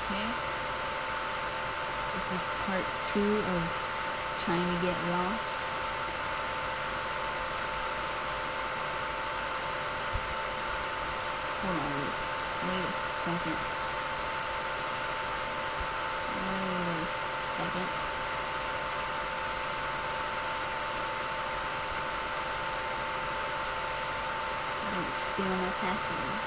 Okay. This is part 2 of trying to get lost. Hold on, wait a second. Don't steal my password.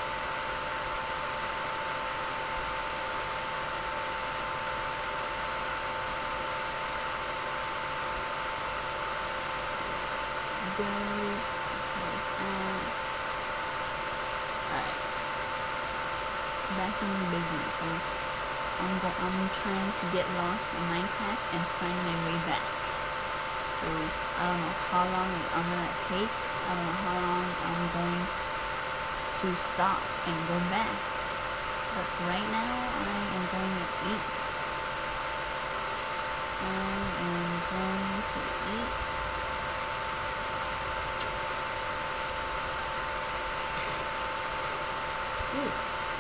Go. That's where it's at. Alright. Back in business. So I'm trying to get lost in Minecraft and find my way back. So I don't know how long I'm gonna take. I don't know how long I'm going to stop and go back. But for right now, I am going to eat. I am going to eat. Ooh.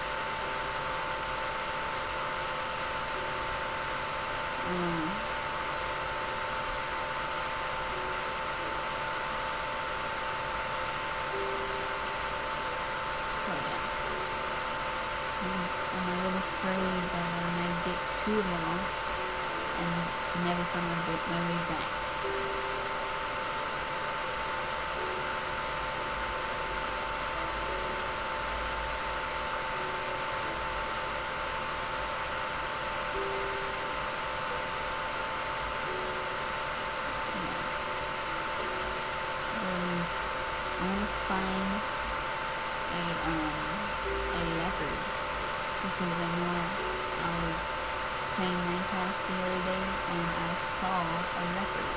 So yeah, I'm a little afraid that I might get too lost and never find my way back. I want to find a leopard, because I know I was playing Minecraft the other day and I saw a leopard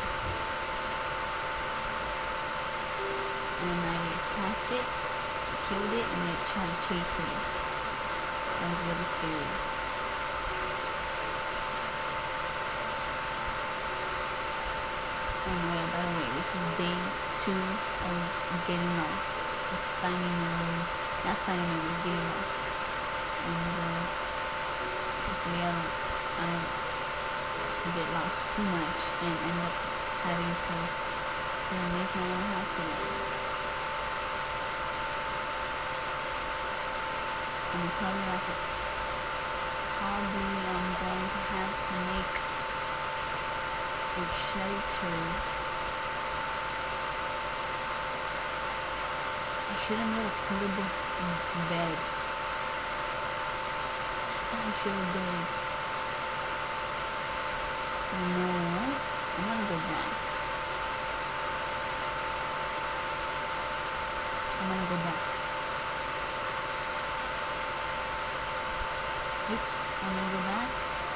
and I attacked it, killed it, and it tried to chase me. That was really scary. And yeah, by the way, this is day 2 of getting lost, of finding my way, not finding my way, getting lost. And hopefully I don't get lost too much and end up having to make my own house again. And probably I'm going to have to make a shelter. I should have made a portable bed. That's what I should have done. You know what? I'm gonna go back. Oops, I'm gonna go back.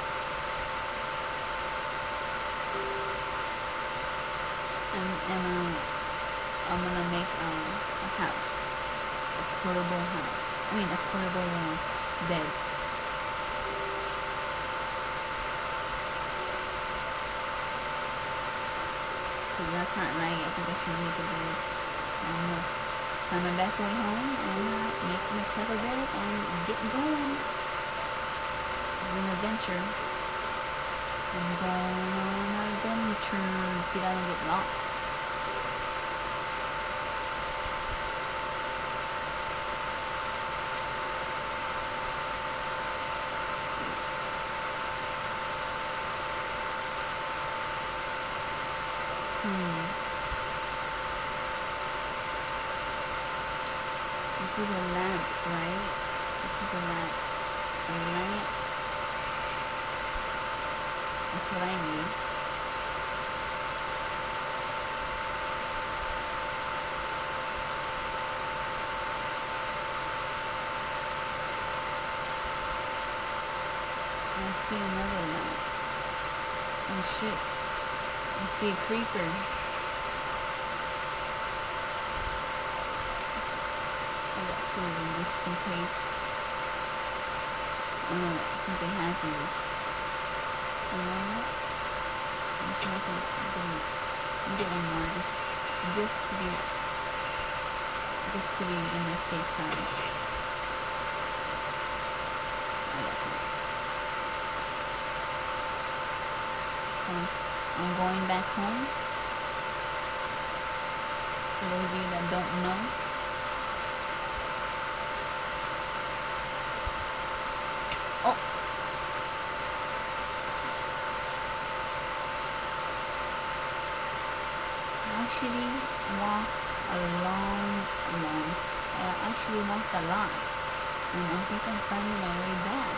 And I'm gonna make a house. A portable house. I mean, a portable bed. Because that's not right. I think I should make a bed. So I'm gonna find my back way home and make myself a bed and get going. This is an adventure. I'm going on an adventure. See that I don't get lost. This is a lamp, right? This is a lamp. A lamp. That's what I need. I see another lamp. Oh shit. I see a creeper. I got 2 of them just in case something happens. You know what? Let's see if I can get one more just to be in the safe side. Oh yeah, cool. So I'm going back home. For those of you that don't know. Oh. I actually walked I actually walked a lot. And I think I'm finding my way back.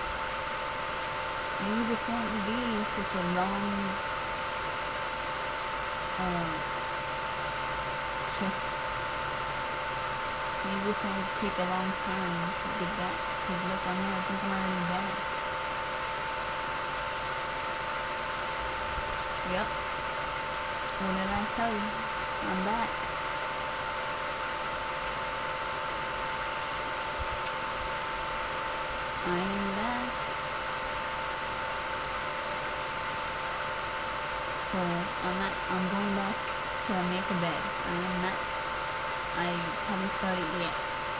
Maybe this won't be such a long maybe this won't take a long time to get back. Because look, I think I'm already back. Yep. What did I tell you? I'm back. I am back. So I'm going back to make a bed. I haven't started yet.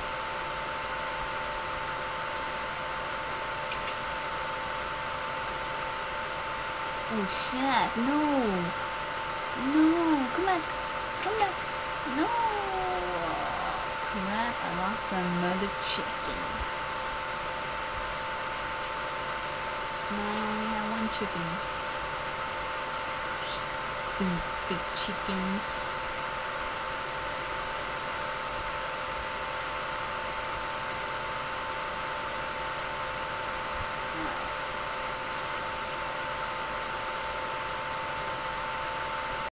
Oh shit, no, come back, no, crap, I lost another chicken. Now I only have one chicken. Stupid chickens.